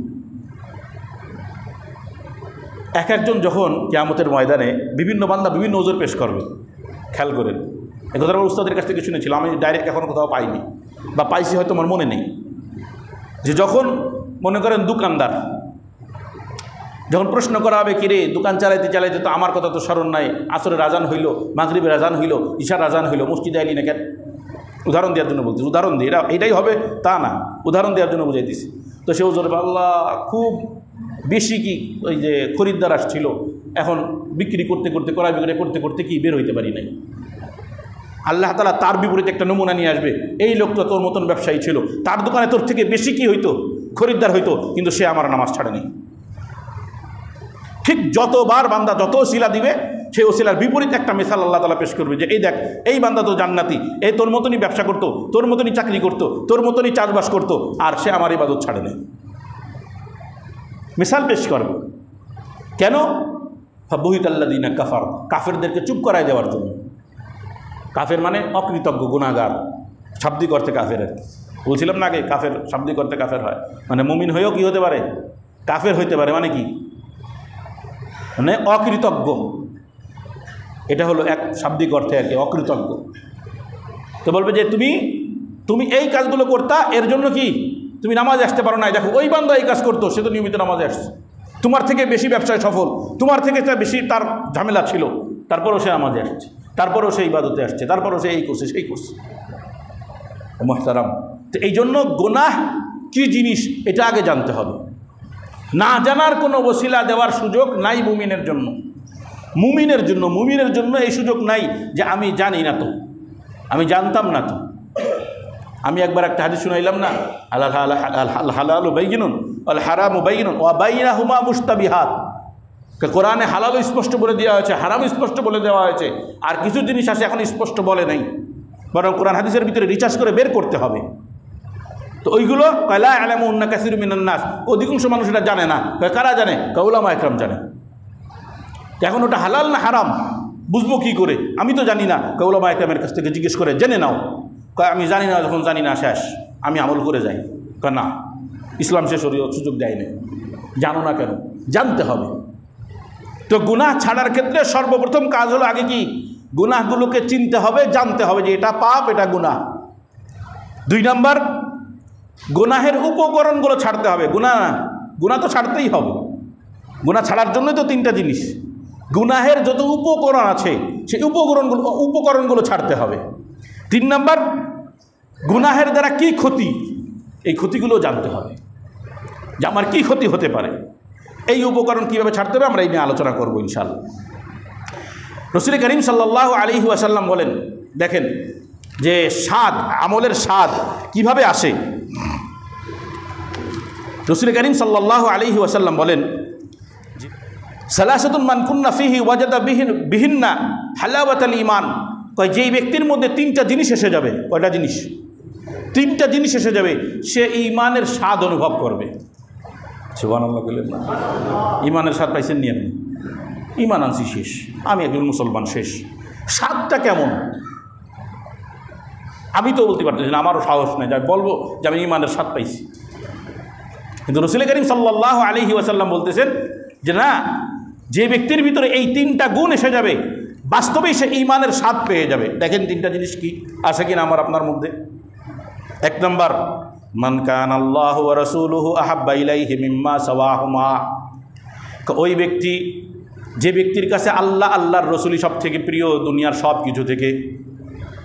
এক একজন যখন কিয়ামতের ময়দানে বিভিন্ন বান্দা বিভিন্ন ওজর পেশ করবে, খেয়াল করেন। এ কথা আমার উস্তাদের কাছ থেকে শুনেছিলাম, আমি ডাইরেক্ট এখনও কোথাও পাইনি বা পাইছি হয়তো আমার মনে নেই। যে যখন মনে করেন দোকানদার, যখন প্রশ্ন করা হবে কিরে দোকান চালাইতে চালাইতে তো আমার কথা তো স্মরণ নাই, আসরের আজান হইল, মাগরিবের আজান হইল, ঈশার আজান হইল, মসজিদে আইলি না কেন? উদাহরণ দেওয়ার জন্য বলতেছি, উদাহরণ দিই, এটা এটাই হবে তা না, উদাহরণ দেওয়ার জন্য বুঝাই দিছি। তো সে ওজোর আল্লাহ খুব বেশি কি ওই যে খরিদ্দার আসছিল, এখন বিক্রি করতে করতে ক্রয় বিক্রয় করতে করতে কি বের হইতে পারি নাই। আল্লাহ তাআলা তার বিপরীতে একটা নমুনা নিয়ে আসবে, এই লোকটা তোর মতন ব্যবসায়ী ছিল, তার দোকানে তোর থেকে বেশি কি হইতো, খরিদ্দার হইতো, কিন্তু সে আমার নামাজ ছাড়েনি। ঠিক যতবার বান্দা যত ওসিলা দিবে সেই ওসিলার বিপরীতে একটা মিসাল আল্লাহ তাআলা পেশ করবে যে এই দেখ এই বান্দা তো জান্নাতি, এই তোর মতনই ব্যবসা করতো, তোর মতনই চাকরি করতো, তোর মতনই চাষবাস করতো, আর সে আমার ইবাদত ছাড়ে নেই। মিসাল পেশ করবে কেন? ফাবুহিতাল্লাযীনা কাফার, কাফেরদেরকে চুপ করায় দেওয়ার জন্য। কাফের মানে অকৃতজ্ঞ, গুনাহগার, শাব্দিক অর্থে কাফের। আর কি বলছিলাম না আগে, কাফের শাব্দিক অর্থে কাফের হয় মানে মুমিন হয়েও কি হতে পারে, কাফের হইতে পারে। মানে কি? মানে অকৃতজ্ঞ। এটা হলো এক শাব্দিক অর্থে আর কি, অকৃতজ্ঞ। তো বলবে যে তুমি তুমি এই কাজগুলো করতা, এর জন্য কি তুমি নামাজ আসতে পারো না? দেখো ওই বান্দা এই কাজ করতো, সে তো নিয়মিত নামাজে আসছে, তোমার থেকে বেশি ব্যবসায় সফল, তোমার থেকে বেশি তার ঝামেলা ছিল, তারপরেও সে নামাজে আসছে, তারপরেও সে ইবাদতে আসছে, তারপরেও সে এই করছে সেই করছে। মুহতারাম, তো এই জন্য গুনাহ কি জিনিস এটা আগে জানতে হবে। না জানার কোনো ওসিলা দেওয়ার সুযোগ নাই মুমিনের জন্য। মুমিনের জন্য মুমিনের জন্য এই সুযোগ নাই যে আমি জানি না তো, আমি জানতাম না তো। আমি একবার একটা হাদিস শুনাইলাম না, আল হালালু বাইয়িনুন ওয়াল হারামু বাইয়িনুন ওয়া বাইনাহুমা মুশতাবিহাত। কোরআনে হালাল স্পষ্ট বলে দেওয়া হয়েছে, হারাম স্পষ্ট বলে দেওয়া হয়েছে, আর কিছু জিনিস আছে এখন স্পষ্ট বলে নাই, বরং কোরআন হাদিসের ভিতরে রিসার্চ করে বের করতে হবে। তো ওইগুলো লা ইয়ালামুন্না কাসীরুম মিনান নাস, অধিকাংশ মানুষ এটা জানে না। কারা জানে? উলামা ইকরাম জানে। এখন ওটা হালাল না হারাম বুঝবো কি করে? আমি তো জানি না। উলামা ইকরামের কাছ থেকে জিজ্ঞেস করে জেনে নাও। আমি জানি না, যখন জানি না শেষ, আমি আমল করে যাই। না, ইসলাম সে শরীয়ত সুযোগ দেয় না। জানো না কেন? জানতে হবে। তো গুনাহ ছাড়ার ক্ষেত্রে সর্বপ্রথম কাজ হলো আগে কি গুনাহগুলোকে চিনতে হবে, জানতে হবে যে এটা পাপ, এটা গুনাহ। দুই নাম্বার, গুনাহের উপকরণগুলো ছাড়তে হবে। গুনাহ গুনাহ তো ছাড়তেই হবে, গুনাহ ছাড়ার জন্যই তো তিনটা জিনিস। গুনাহের যত উপকরণ আছে সেই উপকরণগুলো উপকরণগুলো ছাড়তে হবে। তিন নাম্বার, গুনাহের দ্বারা কি ক্ষতি, এই ক্ষতিগুলো জানতে হবে যে আমার কি ক্ষতি হতে পারে। এই উপকরণ কীভাবে ছাড়তে হবে আমরা এই নিয়ে আলোচনা করবো ইনশাআল্লাহ। রাসূল করিম সাল্লাল্লাহু আলাইহি ওয়াসাল্লাম বলেন, দেখেন যে স্বাদ, আমলের স্বাদ কিভাবে আসে। রাসূল করিম সাল্লাল্লাহু আলাইহি ওয়াসাল্লাম বলেন, সালাসাতুন মান কুন্না ফিহি ওয়াজাদা বিহিন্না হালাওয়াতাল ঈমান। কয় যেই ব্যক্তির মধ্যে তিনটা জিনিস এসে যাবে। কয়টা জিনিস? তিনটা জিনিস এসে যাবে, সে ঈমানের স্বাদ অনুভব করবে। সুবহানাল্লাহ বলেন না? ঈমানের স্বাদ পাইছেন নি আপনি? ঈমান আনছি শেষ, আমি একজন মুসলমান শেষ। স্বাদটা কেমন আমি তো বলতে পারতেছি না, আমারও সাহস নেই যে বলবো যে আমি ঈমানের স্বাদ পাইছি। কিন্তু রাসূল করিম সাল্লাল্লাহু আলাইহি ওয়াসাল্লাম বলতেছেন যে না, যে ব্যক্তির ভিতরে এই তিনটা গুণ এসে যাবে বাস্তবেই সে ঈমানের স্বাদ পেয়ে যাবে। দেখেন তিনটা জিনিস কি আছে কিনা আমার আপনার মধ্যে। এক নম্বর, মান কানা আল্লাহু ওয়া রাসূলুহু আহাব্বা ইলাইহি মিম্মা সাওয়াহুমা। ওই ব্যক্তি, যে ব্যক্তির কাছে আল্লাহ আল্লাহর রসুলই সব থেকে প্রিয়, দুনিয়ার সব কিছু থেকে,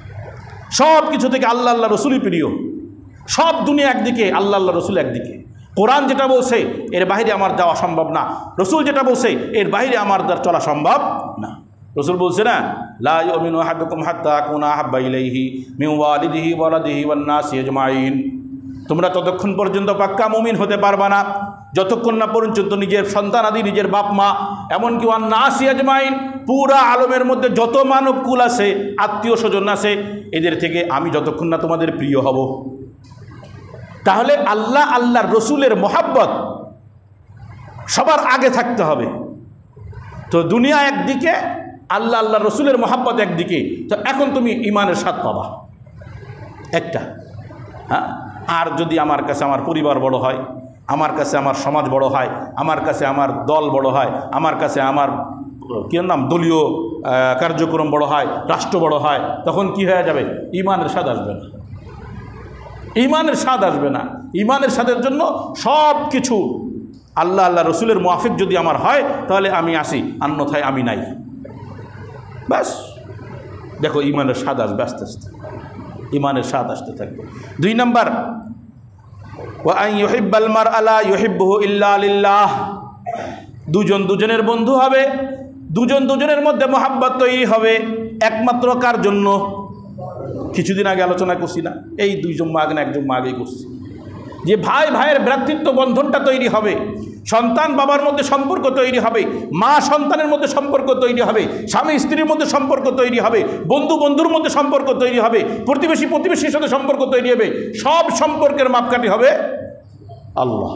সব কিছু থেকে আল্লাহ আল্লাহ রসুলই প্রিয়। সব দুনিয়া একদিকে, আল্লাহ আল্লাহ রসুল একদিকে। কোরআন যেটা বলছে এর বাইরে আমার যাওয়া সম্ভব না, রসুল যেটা বলছে এর বাইরে আমার দ্বারা চলা সম্ভব না। রসুল বলছে না, লা ইউমিনু আহাদুকুম হাত্তা আকুনা আহাব্বা ইলাইহি মিন ওয়ালিদিহি ওয়া ওয়ালাদিহি ওয়ান নাসি আজমাইন। তোমরা ততক্ষণ পর্যন্ত পাক্কা মুমিন হতে পারবা না যতক্ষণ না পর্যন্ত নিজের সন্তান আদি, নিজের বাপ মা, এমনকি ওয়ান নাসি আজমাইন, পুরা আলমের মধ্যে যত মানব কুল আছে, আত্মীয় স্বজন আছে, এদের থেকে আমি যতক্ষণ না তোমাদের প্রিয় হব। তাহলে আল্লাহ আল্লাহর রসুলের মহাব্বত সবার আগে থাকতে হবে। তো দুনিয়া একদিকে, আল্লাহ আল্লাহ রসুলের মহাব্বত একদিকে। তো এখন তুমি ইমানের স্বাদ পাবা একটা। হ্যাঁ, আর যদি আমার কাছে আমার পরিবার বড় হয়, আমার কাছে আমার সমাজ বড় হয়, আমার কাছে আমার দল বড় হয়, আমার কাছে আমার কি নাম দলীয় কার্যক্রম বড় হয়, রাষ্ট্র বড় হয়, তখন কি হয়ে যাবে? ইমানের স্বাদ আসবে না, ইমানের স্বাদ আসবে না। ইমানের স্বাদের জন্য সব কিছু আল্লাহ আল্লাহ রসুলের মুআফিক যদি আমার হয় তাহলে আমি আসি, অন্যথায় আমি নাই। ব্যাস, দেখো ইমানের স্বাদ আসবে আস্তে আস্তে, ইমানের স্বাদ আসতে থাকবে। দুই নম্বর, ওয়া আন ইউহিব্বাল মারআ লা ইউহিব্বুহু ইল্লা লিল্লাহ। দুজন দুজনের বন্ধু হবে, দুজন দুজনের মধ্যে মহাব্বত তৈরি হবে একমাত্র কার জন্য? কিছুদিন আগে আলোচনা করছি না, এই দুইজন মা আগে না একজন মা আগেই করছি, যে ভাই ভাইয়ের ভ্রাতৃত্ব বন্ধনটা তৈরি হবে, সন্তান বাবার মধ্যে সম্পর্ক তৈরি হবে, মা সন্তানের মধ্যে সম্পর্ক তৈরি হবে, স্বামী স্ত্রীর মধ্যে সম্পর্ক তৈরি হবে, বন্ধু বন্ধুর মধ্যে সম্পর্ক তৈরি হবে, প্রতিবেশী প্রতিবেশীর সাথে সম্পর্ক তৈরি হবে। সব সম্পর্কের মাপকাঠি হবে আল্লাহ।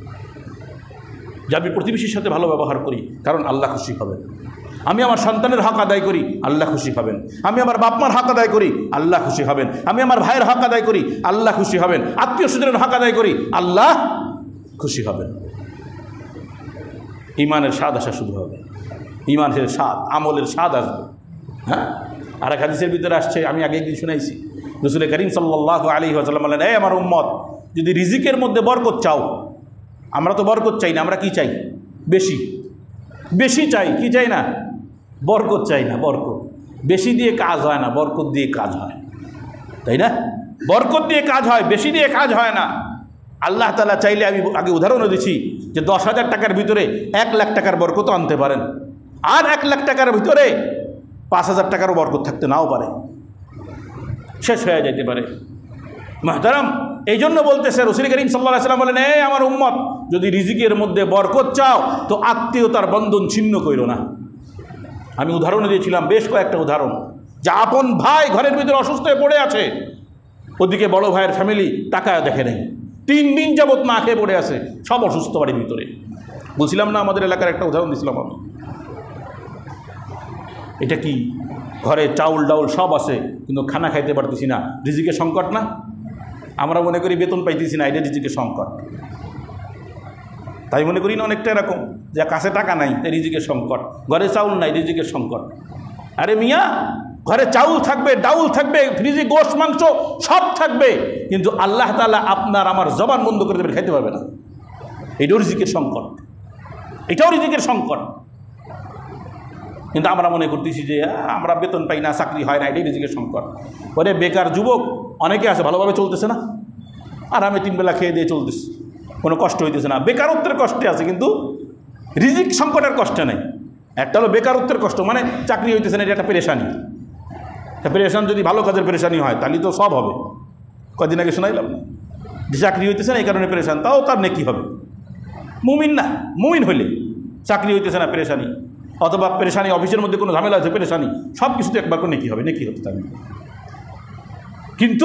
যে আমি প্রতিবেশীর সাথে ভালো ব্যবহার করি, কারণ আল্লাহ খুশি হবেন। আমি আমার সন্তানের হক আদায় করি, আল্লাহ খুশি হবেন। আমি আমার বাপ মার হক আদায় করি, আল্লাহ খুশি হবেন। আমি আমার ভাইয়ের হক আদায় করি, আল্লাহ খুশি হবেন। আত্মীয় স্বজনের হক আদায় করি, আল্লাহ খুশি হবেন। ইমানের স্বাদ আসা শুরু হবে, ইমানের স্বাদ, আমলের স্বাদ আসবে। হ্যাঁ, আর এক হাদিসের ভিতরে আসছে, আমি আগে একদিন শুনাইছি, রাসূল করিম সাল্লাল্লাহু আলাইহি ওয়াসাল্লাম বলেন, এই আমার উম্মত, যদি রিজিকের মধ্যে বরকত চাও, আমরা তো বরকত চাই না, আমরা কি চাই? বেশি বেশি চাই। কি চাই না? বরকত চাই না। বরকত বেশি দিয়ে কাজ হয় না, বরকত দিয়ে কাজ হয়, তাই না? বরকত দিয়ে কাজ হয়, বেশি দিয়ে কাজ হয় না। আল্লাহ তাআলা চাইলে, আমি আগে উদাহরণও দিচ্ছি, যে দশ হাজার টাকার ভিতরে এক লাখ টাকার বরকত আনতে পারেন, আর এক লাখ টাকার ভিতরে পাঁচ হাজার টাকারও বরকত থাকতে নাও পারে, শেষ হয়ে যেতে পারে। মুহতারাম, এই জন্য বলতেছে রাসূল করিম সাল্লাল্লাহু আলাইহি ওয়াসাল্লাম বলেন, এই আমার উম্মত, যদি রিজিকের মধ্যে বরকত চাও তো আত্মীয়তার বন্ধন ছিন্ন কইরো না। আমি উদাহরণ দিয়েছিলাম, বেশ কয়েকটা উদাহরণ, যে আপন ভাই ঘরের ভিতরে অসুস্থ হয়ে পড়ে আছে, ওদিকে বড় ভাইয়ের ফ্যামিলি টাকা দেখে নেই, তিন দিন যাবৎ না খেয়ে পড়ে আছে, সব অসুস্থ বাড়ির ভিতরে। বলছিলাম না, আমাদের এলাকার একটা উদাহরণ দিয়েছিলাম আমি। এটা কি? ঘরে চাউল ডাউল সব আছে, কিন্তু খানা খাইতে পারতেছি না, রিজিকের সংকট না? আমরা মনে করি বেতন পাইতেছি না, এটা রিজিকের সংকট, তাই মনে করি না অনেকটা এরকম, যে কাছে টাকা নাই তাই রিজিকের সংকট, ঘরে চাউল নাই রিজিকের সংকট। আরে মিয়া, ঘরে চাউল থাকবে, ডাউল থাকবে, ফ্রিজে গোশত মাংস সব থাকবে, কিন্তু আল্লাহ তাআলা আপনার আমার জবান বন্ধ করে দেবে, খাইতে পারবে না। এটাও রিজিকের সংকট, এটাও রিজিকের সংকট। কিন্তু আমরা মনে করতেছি যে আমরা বেতন পাই না, চাকরি হয় না, এটাই রিজিকের সংকট। ওরে বেকার যুবক অনেকে আছে, ভালোভাবে চলতেছে না, আর আমি তিন বেলা খেয়ে দিয়ে চলতেছি, কোনো কষ্ট হইতেছে না, বেকারত্বের কষ্টে আছে, কিন্তু রিজিক সংকটের কষ্ট নেই। একটা হলো বেকারত্বের কষ্ট, মানে চাকরি হইতেছে না, এটা একটা পেরেশানি। একটা পেরেশান যদি ভালো কাজের পেরেশানি হয় তাহলে তো সব হবে। কদিন আগে শোনাইলাম যে চাকরি হইতেছে না এই কারণে পেরেশান, তাও তার নেকি হবে। মুমিন না, মুমিন হইলে চাকরি হইতেছে না পেরেশানি, অথবা পেরেশানি অফিসের মধ্যে কোনো ঝামেলা আছে পেরেশানি, সব কিছুতে একবার করে নেকি হবে, নেকি হতে থাকবে। কিন্তু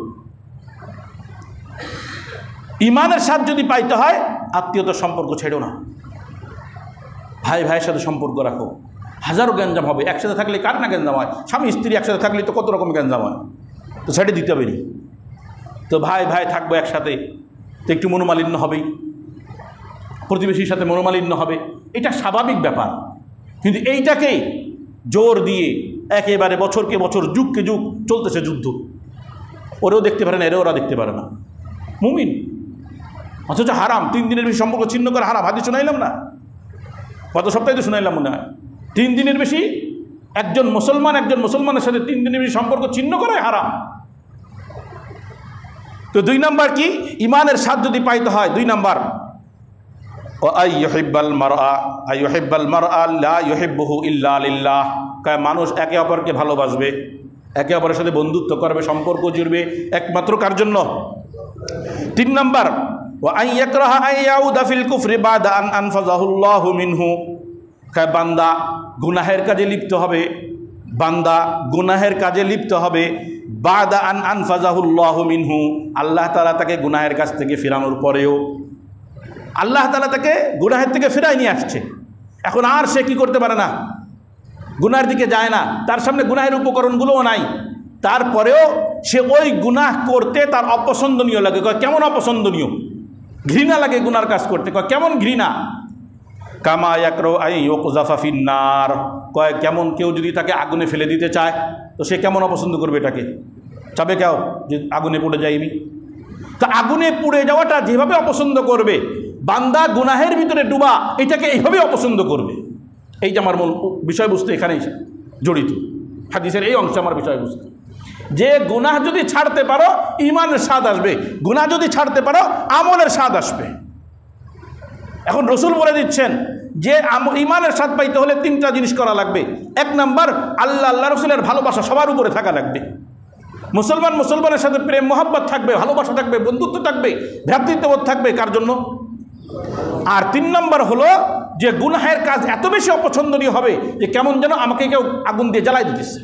ইমানের স্বাদ যদি পাইতে হয়, আত্মীয়তার সম্পর্ক ছেড়ো না, ভাই ভাইয়ের সাথে সম্পর্ক রাখো। হাজারো গ্যাঞ্জাম হবে, একসাথে থাকলে কার না গ্যাঞ্জাম হয়? স্বামী স্ত্রী একসাথে থাকলে তো কত রকম গ্যাঞ্জাম হয়, তো ছেড়ে দিতে হবে। তো ভাই ভাই থাকবো একসাথে, তো একটু মনোমালিন্য হবেই, প্রতিবেশীর সাথে মনোমালিন্য হবে, এটা স্বাভাবিক ব্যাপার। কিন্তু এইটাকেই জোর দিয়ে একেবারে বছরকে বছর, যুগকে যুগ চলতেছে যুদ্ধ, ওরেও দেখতে পারে না, এরা ওরা দেখতে পারে না, মুমিন অথচ হারাম। তিন দিনের বেশি সম্পর্ক ছিন্ন করে হারাম, হাদিস শোনাইলাম না, গত সপ্তাহে তো শোনাইলাম মনে হয়। তিন দিনের বেশি একজন মুসলমান একজন মুসলমানের সাথে তিন দিনের বেশি সম্পর্ক ছিন্ন করাই হারাম। তো তো দুই নাম্বার কি? ইমানের স্বাদ যদি পাইতে হয়, দুই নাম্বার মানুষ একে অপরকে ভালোবাসবে, একে অপরের সাথে বন্ধুত্ব করবে, সম্পর্ক জুড়বে একমাত্র কার জন্য? তিন নাম্বার বান্দা গুনাহের কাজে লিপ্ত হবে, বান্দা গুনাহের কাজে লিপ্ত হবে বাদা আন আনফাজাহুল্লাহু মিনহু, আল্লাহ তাআলা তাকে গুনাহের কাছ থেকে ফেরানোর পরেও আল্লাহ তাআলা তাকে গুনাহের থেকে ফেরাই নিয়ে আসছে। এখন আর সে কি করতে পারে না, গুনাহের দিকে যায় না, তার সামনে গুনাহের উপকরণগুলোও নাই, তারপরেও সে ওই গুনাহ করতে তার অপছন্দনীয় লাগে। কয় কেমন অপছন্দনীয়? ঘৃণা লাগে গুনার কাজ করতে। কয় কেমন ঘৃণা? কামা ইয়াকরাহু আন ইউকযাফা ফিন্নার, কয় কেমন কেউ যদি তাকে আগুনে ফেলে দিতে চায় তো সে কেমন অপছন্দ করবে? এটাকে চাবে কেউ যে আগুনে পড়ে যাইবি? তা আগুনে পুড়ে যাওয়াটা যেভাবে অপছন্দ করবে, বান্দা গুনাহের ভিতরে ডুবা এটাকে এইভাবে অপছন্দ করবে। এই যে আমার মূল বিষয়বস্তু এখানেই জড়িত, হাদিসের এই অংশ আমার বিষয়বস্তু, যে গুনাহ যদি ছাড়তে পারো ঈমানের স্বাদ আসবে, গুনাহ যদি ছাড়তে পারো আমলের স্বাদ আসবে। এখন রসুল বলে দিচ্ছেন যে ঈমানের স্বাদ পাইতে হলে তিনটা জিনিস করা লাগবে। এক নাম্বার, আল্লাহ আল্লাহ রসুলের ভালোবাসা সবার উপরে থাকা লাগবে। মুসলমান মুসলমানের সাথে প্রেম মহব্বত থাকবে, ভালোবাসা থাকবে, বন্ধুত্ব থাকবে, ভ্রাতৃত্ববোধ থাকবে। কার জন্য? আর তিন নম্বর হলো যে গুনাহের কাজ এত বেশি অপছন্দনীয় হবে যে কেমন যেন আমাকে কেউ আগুন দিয়ে জ্বালাই দিতেছে।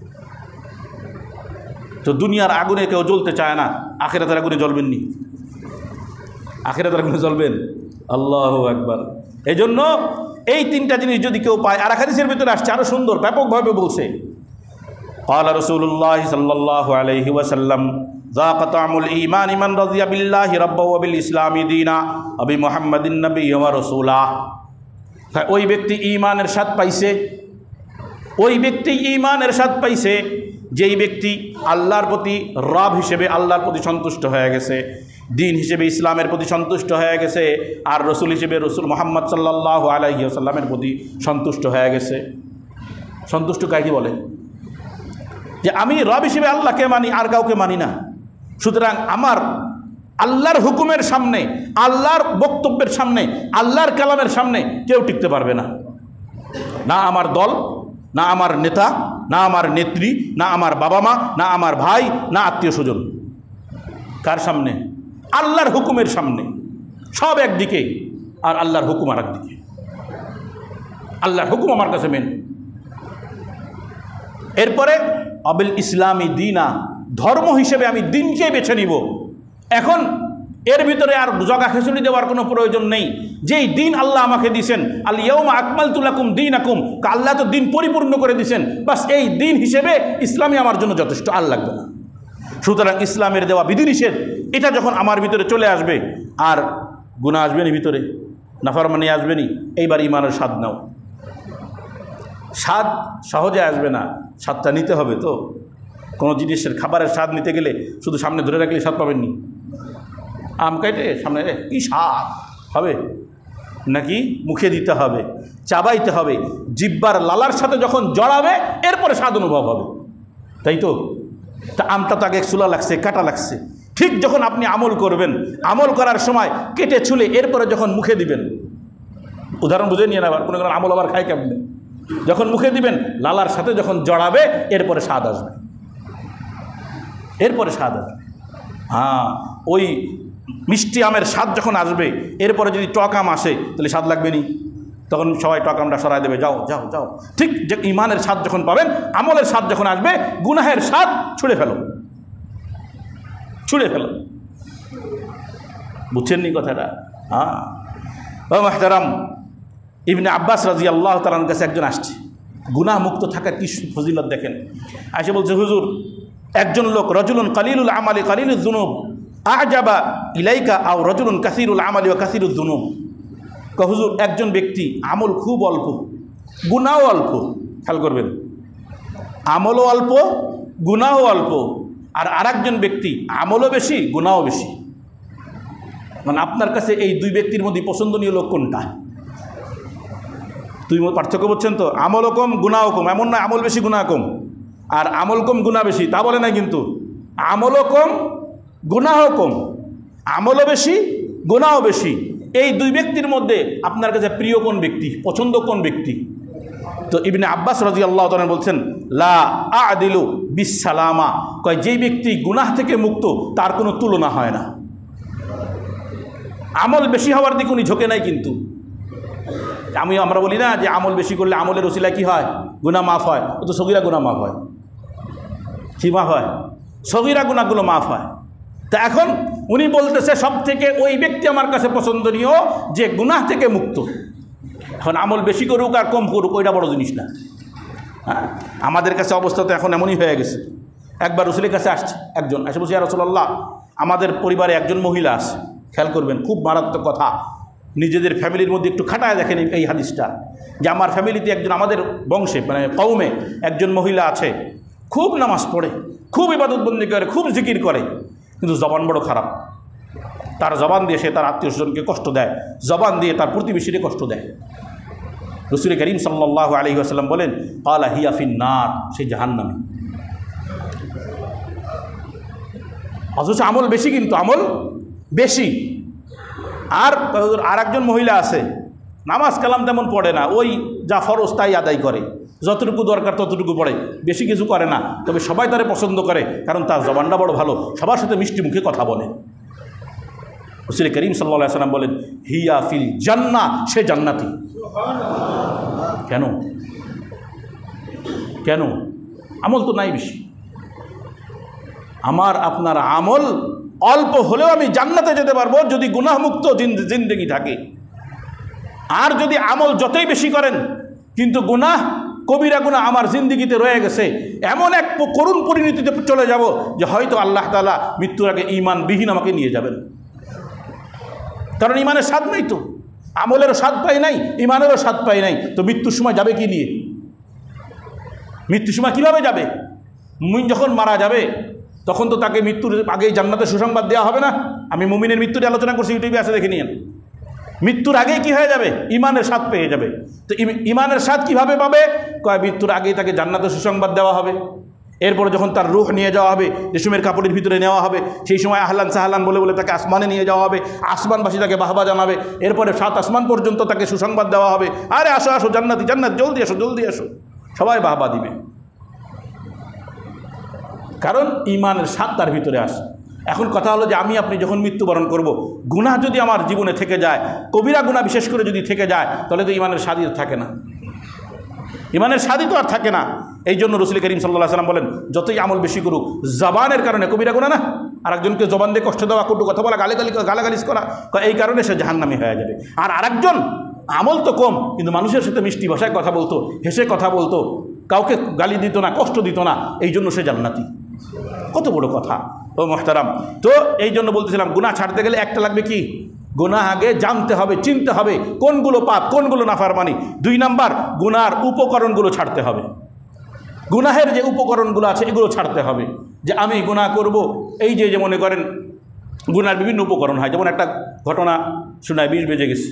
তো দুনিয়ার আগুনে কেউ জ্বলতে চায় না, আখিরাতের আগুনে জ্বলবেন নি? আখিরাতের আগুনে জ্বলবেন। আল্লাহু আকবার। এই জন্য এই তিনটা জিনিস যদি কেউ পায়, আর হাদিসের ভিতরে আসছে আরো সুন্দর ব্যাপকভাবে বলছে, قال رسول الله صلى الله عليه وسلم ذاق طعم الإيمان من رضي بالله ربا وبالإسلام دينا وبمحمد النبي ورسولا। ওই ব্যক্তি ঈমানের স্বাদ পাইছে, ওই ব্যক্তি ঈমানের স্বাদ পাইছে যেই ব্যক্তি আল্লাহর প্রতি রব হিসেবে আল্লাহর প্রতি সন্তুষ্ট হয়ে গেছে, দিন হিসেবে ইসলামের প্রতি সন্তুষ্ট হয়ে গেছে, আর রসুল হিসেবে রসুল মুহাম্মদ সাল্লাল্লাহু আলাইহি ওয়াসাল্লামের প্রতি সন্তুষ্ট হয়ে গেছে। সন্তুষ্ট কাকে বলে? যে আমি রব হিসেবে আল্লাহকে মানি, আর কাউকে মানি না। সুতরাং আমার আল্লাহর হুকুমের সামনে, আল্লাহর বক্তব্যের সামনে, আল্লাহর কালামের সামনে কেউ টিকতে পারবে না। না আমার দল, না আমার নেতা, না আমার নেত্রী, না আমার বাবা মা, না আমার ভাই, না আত্মীয় স্বজন। কার সামনে? আল্লাহর হুকুমের সামনে। সব একদিকে আর আল্লাহর হুকুম আর একদিকে। আল্লাহর হুকুম আমার কাছে মেন। এরপরে আবিল ইসলামী দিনা, ধর্ম হিসেবে আমি দিনকে বেছে নিব। এখন এর ভিতরে আর জগা খেচুড়ি দেওয়ার কোনো প্রয়োজন নেই। যেই দিন আল্লাহ আমাকে দিয়েছেন, আল ইয়াউমা আকমালতু লাকুম দীনাকুম, আল্লাহ তো দিন পরিপূর্ণ করে দিয়েছেন, বাস এই দিন হিসেবে ইসলামই আমার জন্য যথেষ্ট, আর লাগবে না। সুতরাং ইসলামের দেওয়া বিধিনিষেধ এটা যখন আমার ভিতরে চলে আসবে, আর গুনাহ আসবেনি ভিতরে, নাফরমানি আসবেনি, এইবার ঈমানের স্বাদ নাও। স্বাদ সহজে আসবে না, স্বাদটা নিতে হবে। তো কোনো জিনিসের খাবারের স্বাদ নিতে গেলে শুধু সামনে ধরে রাখলে স্বাদ পাবেননি। আম কেটে সামনে কি স্বাদ হবে, নাকি মুখে দিতে হবে, চাবাইতে হবে, জিব্বার লালার সাথে যখন জড়াবে এরপরে স্বাদ অনুভব হবে, তাই তো? তা আমটা তো আগে চুলা লাগছে, কাটা লাগছে। ঠিক যখন আপনি আমল করবেন, আমল করার সময় কেটে ছুলে এরপরে যখন মুখে দিবেন, উদাহরণ বুঝে নিয়ে নেবার, কোনো কোনো আমল আবার খায় কেমন, যখন মুখে দিবেন লালার সাথে যখন জড়াবে এরপরে স্বাদ আসবে, এরপরে স্বাদ আসবে। হ্যাঁ, ওই মিষ্টি আমের স্বাদ যখন আসবে এরপরে যদি টক আম আসে তাহলে স্বাদ লাগবে নি? তখন সবাই টক আমটা সরাই দেবে, যাও যাও যাও। ঠিক যে ঈমানের স্বাদ যখন পাবেন, আমলের স্বাদ যখন আসবে, গুনাহের স্বাদ ছুঁড়ে ফেলো, ছুঁড়ে ফেলো। বুঝছেন নি কথাটা? হ্যাঁ ও মুহতারাম, ইবনে আব্বাস রাদিয়াল্লাহু তাআলার কাছে একজন আসছে, গুনাহ মুক্ত থাকার কি ফজিলত দেখেন। এসে বলছে, হুজুর, একজন লোক রজুলুন কালিলুল আমালি কালিলুজ যুনুব আজাবা ইলাইকা আও রজুলুন কাসিরুল আমালি ওয়া কাসিরুজ যুনুব। ক হুজুর, একজন ব্যক্তি আমল খুব অল্প, গুনাহও অল্প, খেয়াল করবেন, আমলও অল্প, গুনাহও অল্প, আর আরেকজন ব্যক্তি আমলও বেশি, গুনাহও বেশি। মানে আপনার কাছে এই দুই ব্যক্তির মধ্যে পছন্দনীয় লোক কোনটা? দুই পার্থক্য বুঝছেন তো? আমলও কম, গুনাহও কম। এমন না আমল বেশি গুনাহ কম, আর আমল কম গুনাহ বেশি, তা বলে না, কিন্তু আমলও কম, গুনাহও কম, আমলও বেশি, গুনাহও বেশি। এই দুই ব্যক্তির মধ্যে আপনার কাছে প্রিয় কোন ব্যক্তি, পছন্দ কোন ব্যক্তি? তো ইবনে আব্বাস রাদিয়াল্লাহু তাআলা বলছেন, লা আদিলু বিসসালামা, কয় যেই ব্যক্তি গুনাহ থেকে মুক্ত তার কোনো তুলনা হয় না। আমল বেশি হওয়ার দিকে উনি ঝোঁকে নাই। কিন্তু আমি আমরা বলি না যে আমল বেশি করলে আমলের ওসিলা কি হয়, গুনাহ মাফ হয়। ও তো সগীরা গুনাহ মাফ হয়। কি মাফ হয়? সগীরা গুনাহগুলো মাফ হয়। তা এখন উনি বলতেছে সব থেকে ওই ব্যক্তি আমার কাছে পছন্দনীয় যে গুনাহ থেকে মুক্ত। এখন আমল বেশি করুক আর কম করুক ওইটা বড় জিনিস না। হ্যাঁ, আমাদের কাছে অবস্থা তো এখন এমনই হয়ে গেছে। একবার রসুলের কাছে আসছে একজন, এসে বলছে, ইয়া রাসূলুল্লাহ, আমাদের পরিবারে একজন মহিলা আছে, খেয়াল করবেন খুব মারাত্মক কথা, নিজেদের ফ্যামিলির মধ্যে একটু খাটায় দেখেন এই হাদিসটা, যে আমার ফ্যামিলিতে একজন, আমাদের বংশে মানে কওমে একজন মহিলা আছে, খুব নামাজ পড়ে, খুব ইবাদত বন্দি করে, খুব জিকির করে, কিন্তু জবান বড় খারাপ। তার জবান দিয়ে সে তার আত্মীয় স্বজনকে কষ্ট দেয়, জবান দিয়ে তার প্রতিবেশীকে কষ্ট দেয়। রাসূল করিম সাল্লাল্লাহু আলাইহি ওয়াসাল্লাম বলেন, ক্বালা হিয়া ফিন নার, সে জাহান্নামী। অথচ আমল বেশি, কিন্তু আমল বেশি। আর আর একজন মহিলা আছে, নামাজ কালাম তেমন পড়ে না, ওই যা ফরজ তাই আদায় করে, যতটুকু দরকার ততটুকু পড়ে, বেশি কিছু করে না। তবে সবাই তারে পছন্দ করে, কারণ তার জবানটা বড় ভালো, সবার সাথে মিষ্টি মুখে কথা বলে। রাসূল করিম সাল্লাল্লাহু আলাইহি ওয়াসাল্লাম বলেন, হিয়া ফিল জান্নাহ, সে জান্নাতি। কেন? কেন? আমল তো নাই বেশি। আমার আপনার আমল অল্প হলেও আমি জান্নাতে যেতে পারবো যদি গুনাহমুক্ত জিন্দেগি থাকে। আর যদি আমল যতই বেশি করেন কিন্তু গুনাহ, কবিরা গুনাহ আমার জিন্দেগিতে রয়ে গেছে, এমন এক করুণ পরিণতিতে চলে যাব যে হয়তো আল্লাহ তাআলা মৃত্যুর আগে ঈমানবিহীন আমাকে নিয়ে যাবেন। কারণ ঈমানের স্বাদ নাই, তো আমলেরও স্বাদ পাই নাই, ঈমানেরও স্বাদ পাই নাই, তো মৃত্যুর সময় যাবে কি নিয়ে? মৃত্যুর সময় কীভাবে যাবে? মুমিন যখন মারা যাবে তখন তো তাকে মৃত্যুর আগেই জান্নাতের সুসংবাদ দেওয়া হবে না? আমি মুমিনের মৃত্যুর আলোচনা করছি, ইউটিউবে আছে, দেখে নিন। মৃত্যুর আগেই কি হয়ে যাবে? ঈমানের স্বাদ পেয়ে যাবে। তো ঈমানের স্বাদ কীভাবে পাবে? কয় মৃত্যুর আগেই তাকে জান্নাতের সুসংবাদ দেওয়া হবে। এরপরে যখন তার রূহ নিয়ে যাওয়া হবে, রেশমের কাপড়ের ভিতরে নেওয়া হবে, সেই সময় আহলান সাহলান বলে বলে তাকে আসমানে নিয়ে যাওয়া হবে, আসমানবাসী তাকে বাহবা জানাবে। এরপরে সাত আসমান পর্যন্ত তাকে সুসংবাদ দেওয়া হবে, আরে আসো আসো জান্নাতি, জান্নাত, জলদি আসো জলদি আসো, সবাই বাহবা দিবে। কারণ ঈমানের স্বাদ তার ভিতরে আসে। এখন কথা হলো যে আমি আপনি যখন মৃত্যুবরণ করব, গুনাহ যদি আমার জীবনে থেকে যায়, কবিরা গুনাহ বিশেষ করে যদি থেকে যায়, তাহলে তো ঈমানের স্বাদই থাকে না, ঈমানের স্বাদই তো আর থাকে না। এই জন্য রাসূল করিম সাল্লাল্লাহু আলাইহি ওয়াসাল্লাম বলেন, যতই আমল বেশি করুক, জবানের কারণে, কবিরা গুনাহ না, আর একজনকে জবান দিয়ে কষ্ট দেওয়া, কটু কথা বলা, গালাগালি গালাগালিজ করা, এই কারণে সে জাহান্নামী হয়ে যাবে। আর আরেকজন আমল তো কম, কিন্তু মানুষের সাথে মিষ্টি ভাষায় কথা বলতো, হেসে কথা বলতো, কাউকে গালি দিত না, কষ্ট দিত না, এই জন্য সে জান্নাতি। কত বড় কথা ও মুহতারাম। তো এই জন্য বলতেছিলাম, গুনাহ ছাড়তে গেলে একটা লাগবে কি? গুনাহ আগে জানতে হবে, চিনতে হবে কোনগুলো পাপ, কোনগুলো নাফরমানি। দুই নাম্বার, গুনার উপকরণগুলো ছাড়তে হবে। গুনাহের যে উপকরণগুলো আছে এগুলো ছাড়তে হবে। যে আমি গুনাহ করব, এই যে যে মনে করেন গুনার বিভিন্ন উপকরণ হয়। যেমন একটা ঘটনা শোনায়, বিশ বেজে গেছে,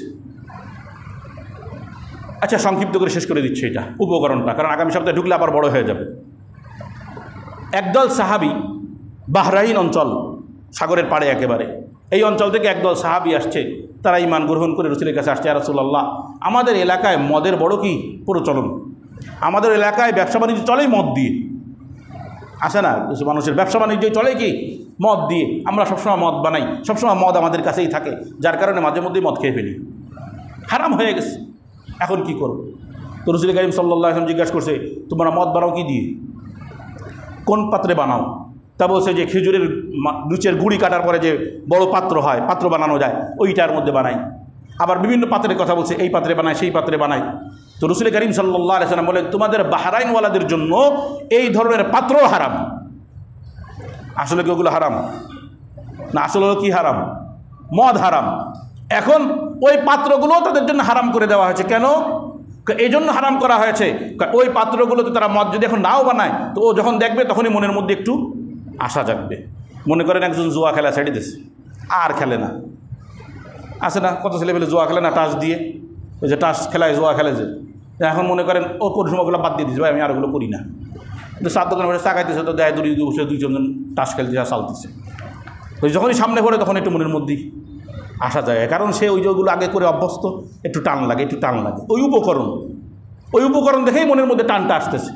আচ্ছা সংক্ষিপ্ত করে শেষ করে দিচ্ছে এটা উপকরণটা, কারণ আগামী সপ্তাহে ঢুকলে আবার বড় হয়ে যাবে। একদল সাহাবি, বাহরাইন অঞ্চল, সাগরের পাড়ে একেবারে, এই অঞ্চল থেকে একদল সাহাবি আসছে, তারা ঈমান গ্রহণ করে রাসূলের কাছে আসছে, ইয়া রাসূলুল্লাহ, আমাদের এলাকায় মদের বড় কি প্রচলন, আমাদের এলাকায় ব্যবসা বাণিজ্য চলেই মদ দিয়ে, আসে না কিছু মানুষের ব্যবসা বাণিজ্য চলে কি মদ দিয়ে, আমরা সবসময় মদ বানাই, সবসময় মদ আমাদের কাছেই থাকে, যার কারণে মাঝে মধ্যেই মদ খেয়ে ফেলি, হারাম হয়ে গেছে, এখন কি করব? তো রাসূল কারীম সাল্লাল্লাহু আলাইহি ওয়াসাল্লাম জিজ্ঞাসা করছে, তোমরা মদ বানাও কি দিয়ে, কোন পাত্রে বানাও? তা বলছে যে খেজুরের লুচের গুঁড়ি কাটার পরে যে বড় পাত্র হয়, পাত্র বানানো যায়, ওইটার মধ্যে বানাই। আবার বিভিন্ন পাত্রের কথা বলছে, এই পাত্রে বানায়, সেই পাত্রে বানায়। তো রাসূল কারীম সাল্লাল্লাহু আলাইহি ওয়াসাল্লাম বলেন, তোমাদের বাহরাইনওয়ালাদের জন্য এই ধরনের পাত্রও হারাম। আসলে কি ওগুলো হারাম না? আসলে কি হারাম? মদ হারাম। এখন ওই পাত্রগুলো তাদের জন্য হারাম করে দেওয়া হয়েছে। কেন? এই জন্য হারাম করা হয়েছে, ওই পাত্রগুলোতে তারা মদ যদি এখন নাও বানায়, তো ও যখন দেখবে তখনই মনের মধ্যে একটু আশা জাগবে। মনে করেন একজন জুয়া খেলা ছেড়ে দিয়েছে, আর খেলে না, আছে না কত ছেলেপেলে জুয়া খেলে না টাস দিয়ে, ওই যে টাস খেলায় জুয়া খেলে যে, এখন মনে করেন ও পরিশ্রমগুলো বাদ দিয়ে দিচ্ছে, ভাই আমি আর ওগুলো করি না, কিন্তু সাত দোকানে বসে চাকাইতেছে, তো দেয় দুই বসে দুইজন টাস খেলতে চালতেছে। ওই যখনই সামনে পড়ে তখন একটু মনের মধ্যেই আসা যায়, কারণ সে ওই যেগুলো আগে করে অভ্যস্ত, একটু টান লাগে একটু টান লাগে ওই উপকরণ ওই উপকরণ দেখেই মনের মধ্যে টানটা আসতেছে।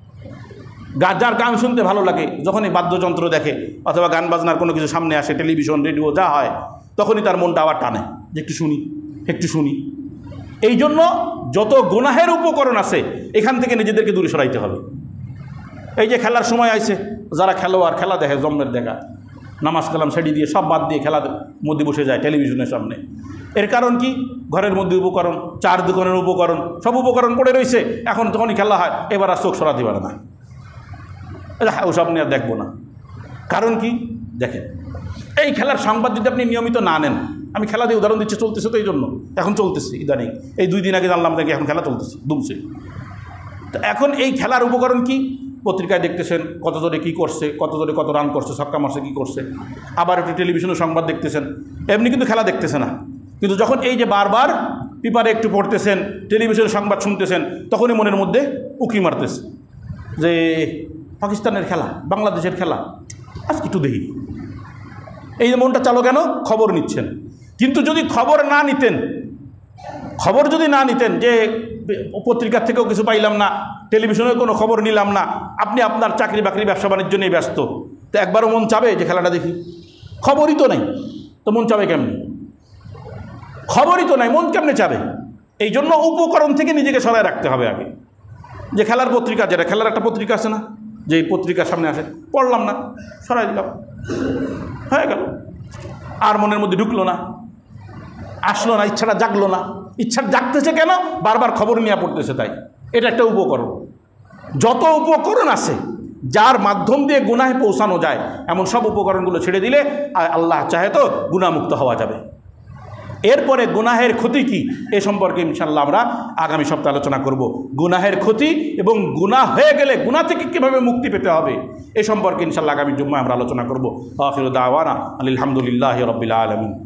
গা যার গান শুনতে ভালো লাগে, যখনই বাদ্যযন্ত্র দেখে অথবা গান বাজনার কোনো কিছু সামনে আসে, টেলিভিশন রেডিও যা হয়, তখনই তার মনটা আবার টানে যে একটু শুনি একটু শুনি। এই জন্য যত গুনাহের উপকরণ আছে এখান থেকে নিজেদেরকে দূরে সরাইতে হবে। এই যে খেলার সময় আইছে, যারা খেলোয়াড় খেলা দেখে জন্মের দেখা, নামাজ কালাম ছেড়ে দিয়ে সব বাদ দিয়ে খেলার মধ্যে বসে যায় টেলিভিশনের সামনে। এর কারণ কি? ঘরের মধ্যে উপকরণ, চার দোকানের উপকরণ, সব উপকরণ পড়ে রয়েছে। এখন যখনই খেলা হয় এবার আর চোখ সরাতে পারে না, ওসব নিয়ে আর দেখবো না। কারণ কি? দেখেন, এই খেলার সংবাদ যদি আপনি নিয়মিত না নেন, আমি খেলা দিয়ে উদাহরণ দিচ্ছি, চলতেছে তো এই জন্য, এখন চলতেছে ইদানিং, এই দুই দিন আগে জানলাম দেখি এখন খেলা চলতেছে দুমছে। তো এখন এই খেলার উপকরণ কি? পত্রিকায় দেখতেছেন কত জোরে কী করছে, কত জোরে কত রান করছে, ছক্কা মারছে, কী করছে। আবার একটু টেলিভিশনের সংবাদ দেখতেছেন, এমনি কিন্তু খেলা দেখতেছে না। কিন্তু যখন এই যে বারবার পেপারে একটু পড়তেছেন, টেলিভিশনের সংবাদ শুনতেছেন, তখনই মনের মধ্যে উকি মারতেছে যে পাকিস্তানের খেলা, বাংলাদেশের খেলা, আজকে একটু দেখি। এই যে মনটা চালো কেন? খবর নিচ্ছেন। কিন্তু যদি খবর না নিতেন, খবর যদি না নিতেন, যে পত্রিকার থেকেও কিছু পাইলাম না, টেলিভিশনেও কোনো খবর নিলাম না, আপনি আপনার চাকরি বাকরি ব্যবসা বাণিজ্য নিয়ে ব্যস্ত, তো একবারও মন চাবে যে খেলাটা দেখি? খবরই তো নেই, তো মন চাবে কেমনি? খবরই তো নাই, মন কেমনে চাবে? এই জন্য উপকরণ থেকে নিজেকে সরাই রাখতে হবে আগে। যে খেলার পত্রিকা, যেটা খেলার একটা পত্রিকা আছে না, যে পত্রিকার সামনে আসে, পড়লাম না, সরাই দিলাম, হয়ে গেল, আর মনের মধ্যে ঢুকলো না, আসলো না, ইচ্ছাটা জাগলো না। ইচ্ছা জাগতেছে কেন? বারবার খবর নিয়ে পড়তেছে, তাই। এটা একটা উপকরণ। যত উপকরণ আছে যার মাধ্যম দিয়ে গুনাহে পৌঁছানো যায়, এমন সব উপকরণগুলো ছেড়ে দিলে আল্লাহ চাহে তো গুনাহমুক্ত হওয়া যাবে। এরপরে গুনাহের ক্ষতি কি, এ সম্পর্কে ইনশাআল্লাহ আমরা আগামী সপ্তাহে আলোচনা করব। গুনাহের ক্ষতি এবং গুনাহ হয়ে গেলে গুনাহ থেকে কীভাবে মুক্তি পেতে হবে, এ সম্পর্কে ইনশাআল্লাহ আগামী জুম্মায় আমরা আলোচনা করব। আখিরু দাওয়ানা আলহামদুলিল্লাহি রাব্বিল আলামিন।